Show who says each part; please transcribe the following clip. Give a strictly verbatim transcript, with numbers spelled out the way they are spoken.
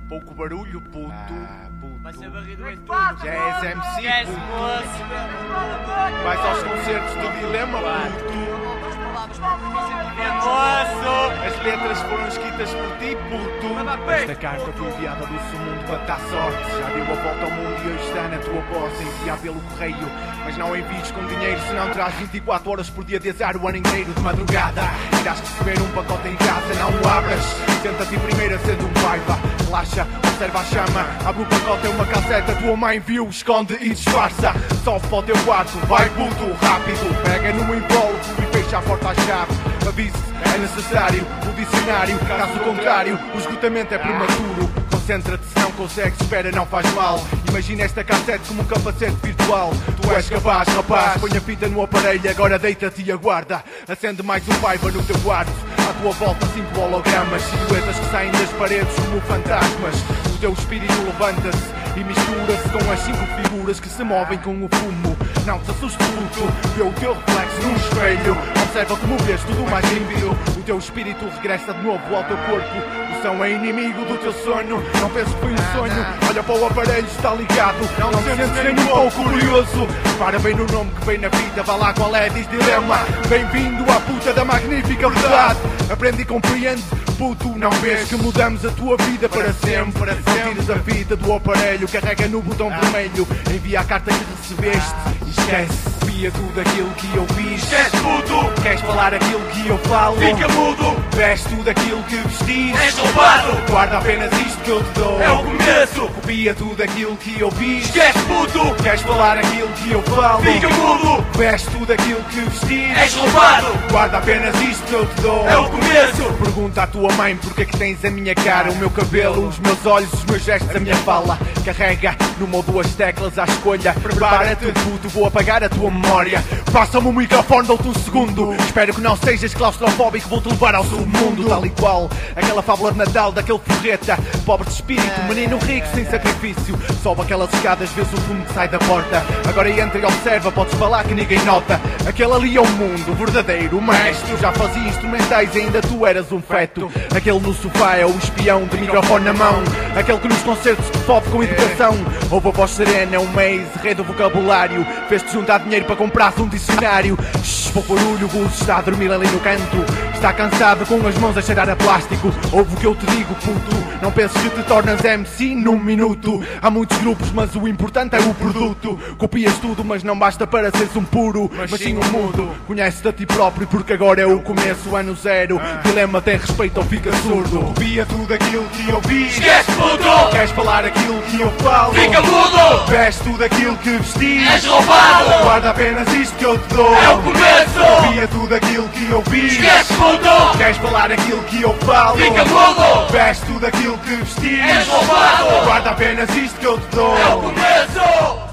Speaker 1: Pouco barulho, puto.
Speaker 2: Ah, puto.
Speaker 3: Vai ser barrido em tudo.
Speaker 1: Já és M C,
Speaker 3: Esquece,
Speaker 1: puto.
Speaker 3: moço.
Speaker 1: Vais aos concertos do Dilema, puto.
Speaker 3: Moço.
Speaker 1: As letras foram escritas por ti, puto. Esta carta foi enviada do seu mundo para dar sorte. Já deu a volta ao mundo e hoje está na tua posse. Enviar pelo correio, mas não envies com dinheiro, senão terás vinte e quatro horas por dia de azar o ano inteiro de madrugada. Irás receber um pacote em casa, não o abras. Senta-te primeiro sendo um paiva. Relaxa, observa a chama. Abre o pacote, é uma casseta. Tua mãe viu, esconde e disfarça. Sobe para o teu quarto, vai puto, rápido. Pega no invólucro e fecha a porta à chave. Avise, é necessário o dicionário. Caso contrário, o esgotamento é prematuro. Concentra-te, se não consegues, espera, não faz mal. Imagina esta cassete como um capacete virtual. Tu és capaz, rapaz, põe a fita no aparelho. Agora deita-te e aguarda. Acende mais um Viber no teu quarto. À tua volta cinco hologramas, silhuetas que saem das paredes como fantasmas. O teu espírito levanta-se e mistura-se com as cinco figuras que se movem com o fumo. Não te assustes, puto, vê o teu reflexo num espelho. Observa como vês tudo mais límpido. O teu espírito regressa de novo ao teu corpo. O som é inimigo do teu sono. Não penses que foi um sonho. Olha para o aparelho, está ligado. Não, não te sentes nem um pouco curioso. Para bem no nome que vem na vida. Vá lá qual é, diz dilema. Bem-vindo à puta da magnífica verdade. Aprende e compreende, puto. Não vês que mudamos a tua vida para sempre. Não tires a vida do aparelho. Carrega no botão vermelho. Envia a carta que recebeste. Esquece. Via tudo aquilo que eu fiz.
Speaker 2: Esquece, puto.
Speaker 1: Queres falar aquilo que eu falo?
Speaker 2: Fica mudo.
Speaker 1: Veste tudo aquilo que vestis.
Speaker 2: És roubado.
Speaker 1: Guarda apenas isto que eu te dou.
Speaker 2: É o começo.
Speaker 1: Copia tudo aquilo que eu fiz.
Speaker 2: Esquece, puto.
Speaker 1: Queres falar aquilo que eu falo?
Speaker 2: Fica mudo.
Speaker 1: Veste tudo aquilo que vestis.
Speaker 2: És roubado.
Speaker 1: Guarda apenas isto que eu te dou.
Speaker 2: É o começo.
Speaker 1: Pergunta à tua mãe porque é que tens a minha cara, o meu cabelo, os meus olhos, os meus gestos, a minha fala. Carrega numa ou duas teclas à escolha. Prepara-te, puto, vou apagar a tua memória. Passa-me o microfone, dou-te um segundo. Espero que não sejas claustrofóbico, vou-te levar ao submundo. Tal e qual, aquela fábula de Natal daquele forreta. Pobre de espírito, menino rico sem sacrifício. Sobe aquelas escadas, vês o fumo que sai da porta. Agora entra e observa, podes falar que ninguém nota. Aquele ali é o mundo, o verdadeiro mestre. Já fazia instrumentais e ainda tu eras um feto. Aquele no sofá é o espião de microfone na mão. Aquele que nos concertos te fode com educação. Ouve a voz serena, é um mês, rei do vocabulário. Fez-te juntar dinheiro para comprar um dicionário. Shhh, pouco barulho, o Gus está a dormir ali no canto. Está cansado com as mãos a cheirar a plástico. Ouve o que eu te digo, puto. Não penses que te tornas M C num minuto. Há muitos grupos, mas o importante é o produto. Copias tudo, mas não basta para seres um puro, mas, mas sim um mudo. Conhece-te a ti próprio porque agora é o começo, ano zero. Dilema, tem respeito ou fica surdo. Copia tudo aquilo que eu vi.
Speaker 2: Esquece, puto.
Speaker 1: Queres falar aquilo que eu falo?
Speaker 2: Fica mudo.
Speaker 1: Veste tudo aquilo que vestis.
Speaker 2: És roubado.
Speaker 1: Guarda apenas isto que eu te dou.
Speaker 2: É o começo.
Speaker 1: Copia tudo aquilo que eu vi.
Speaker 2: Esquece, puto.
Speaker 1: Queres falar aquilo que eu falo?
Speaker 2: Fica mudo.
Speaker 1: Veste tudo aquilo que vestis.
Speaker 2: És roubado.
Speaker 1: Guarda apenas isto que eu te dou.
Speaker 2: É o começo.